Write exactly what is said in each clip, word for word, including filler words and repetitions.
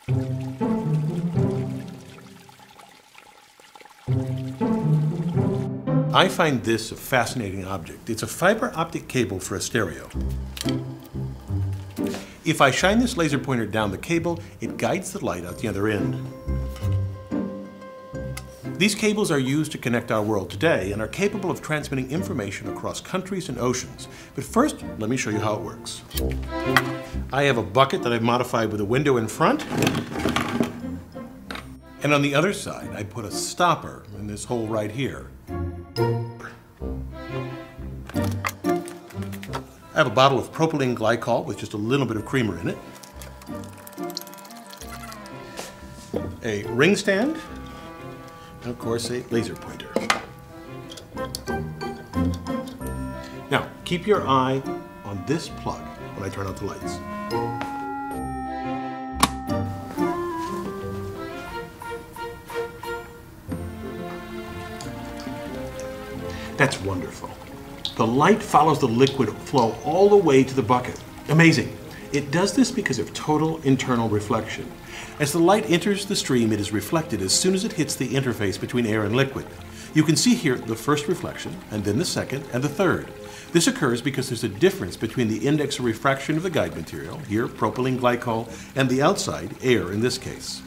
I find this a fascinating object. It's a fiber optic cable for a stereo. If I shine this laser pointer down the cable, it guides the light out the other end. These cables are used to connect our world today and are capable of transmitting information across countries and oceans. But first, let me show you how it works. I have a bucket that I've modified with a window in front. And on the other side, I put a stopper in this hole right here. I have a bottle of propylene glycol with just a little bit of creamer in it. A ring stand. And of course, a laser pointer. Now, keep your eye on this plug when I turn out the lights. That's wonderful. The light follows the liquid flow all the way to the bucket. Amazing. It does this because of total internal reflection. As the light enters the stream, it is reflected as soon as it hits the interface between air and liquid. You can see here the first reflection, and then the second, and the third. This occurs because there's a difference between the index of refraction of the guide material, here propylene glycol, and the outside, air in this case.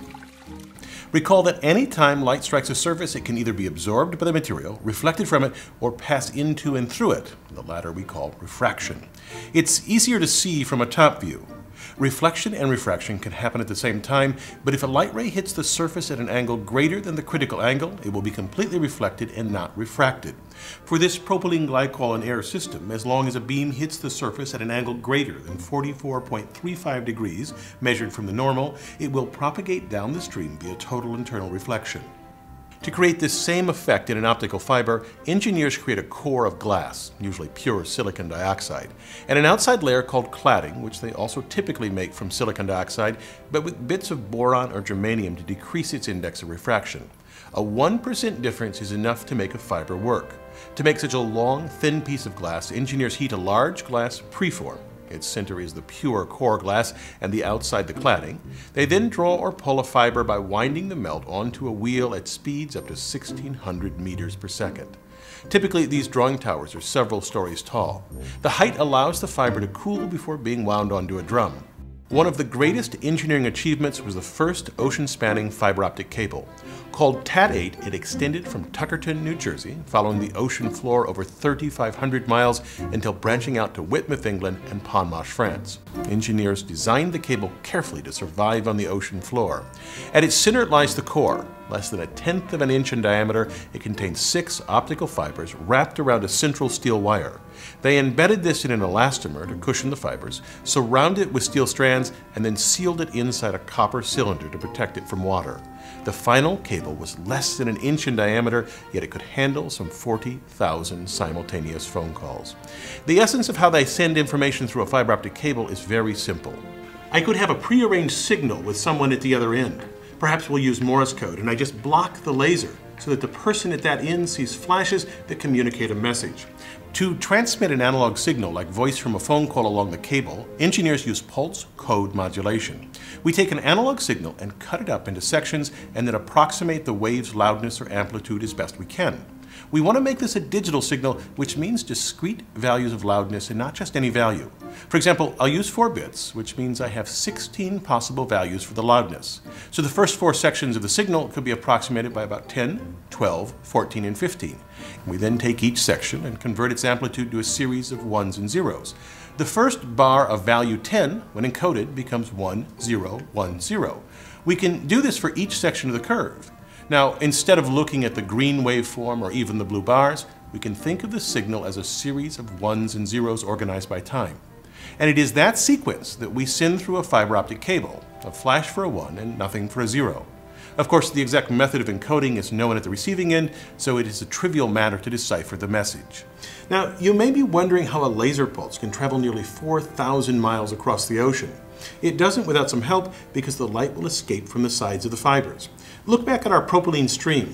Recall that any time light strikes a surface, it can either be absorbed by the material, reflected from it, or pass into and through it. The latter we call refraction. It's easier to see from a top view. Reflection and refraction can happen at the same time, but if a light ray hits the surface at an angle greater than the critical angle, it will be completely reflected and not refracted. For this propylene glycol and air system, as long as a beam hits the surface at an angle greater than forty-four point three five degrees, measured from the normal, it will propagate down the stream via total internal reflection. To create this same effect in an optical fiber, engineers create a core of glass, usually pure silicon dioxide, and an outside layer called cladding, which they also typically make from silicon dioxide, but with bits of boron or germanium to decrease its index of refraction. A one percent difference is enough to make a fiber work. To make such a long, thin piece of glass, engineers heat a large glass preform. Its center is the pure core glass and the outside the cladding. They then draw or pull a fiber by winding the melt onto a wheel at speeds up to sixteen hundred meters per second. Typically, these drawing towers are several stories tall. The height allows the fiber to cool before being wound onto a drum. One of the greatest engineering achievements was the first ocean-spanning fiber optic cable. Called T A T eight, it extended from Tuckerton, New Jersey, following the ocean floor over thirty-five hundred miles until branching out to Whitmouth, England, and Ponmarsh, France. Engineers designed the cable carefully to survive on the ocean floor. At its center lies the core. Less than a tenth of an inch in diameter, it contains six optical fibers wrapped around a central steel wire. They embedded this in an elastomer to cushion the fibers, surrounded it with steel strands, and then sealed it inside a copper cylinder to protect it from water. The final cable was less than an inch in diameter, yet it could handle some forty thousand simultaneous phone calls. The essence of how they send information through a fiber optic cable is very simple. I could have a prearranged signal with someone at the other end. Perhaps we'll use Morse code, and I just block the laser so that the person at that end sees flashes that communicate a message. To transmit an analog signal like voice from a phone call along the cable, engineers use pulse code modulation. We take an analog signal and cut it up into sections and then approximate the wave's loudness or amplitude as best we can. We want to make this a digital signal, which means discrete values of loudness and not just any value. For example, I'll use four bits, which means I have sixteen possible values for the loudness. So the first four sections of the signal could be approximated by about ten, twelve, fourteen, and fifteen. We then take each section and convert its amplitude to a series of ones and zeros. The first bar of value ten, when encoded, becomes one, zero, one, zero. We can do this for each section of the curve. Now, instead of looking at the green waveform or even the blue bars, we can think of the signal as a series of ones and zeros organized by time. And it is that sequence that we send through a fiber optic cable, a flash for a one and nothing for a zero. Of course, the exact method of encoding is known at the receiving end, so it is a trivial matter to decipher the message. Now, you may be wondering how a laser pulse can travel nearly four thousand miles across the ocean. It doesn't without some help because the light will escape from the sides of the fibers. Look back at our propylene stream.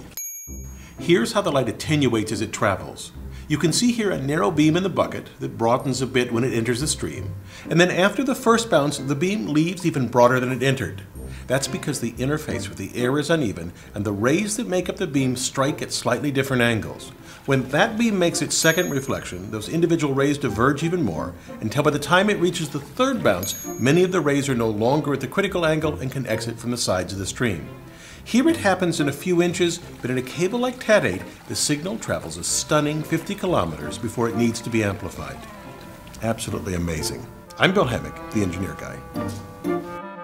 Here's how the light attenuates as it travels. You can see here a narrow beam in the bucket that broadens a bit when it enters the stream, and then after the first bounce, the beam leaves even broader than it entered. That's because the interface with the air is uneven and the rays that make up the beam strike at slightly different angles. When that beam makes its second reflection, those individual rays diverge even more until by the time it reaches the third bounce, many of the rays are no longer at the critical angle and can exit from the sides of the stream. Here it happens in a few inches, but in a cable like T A T eight, the signal travels a stunning fifty kilometers before it needs to be amplified. Absolutely amazing. I'm Bill Hemmick, the Engineer Guy.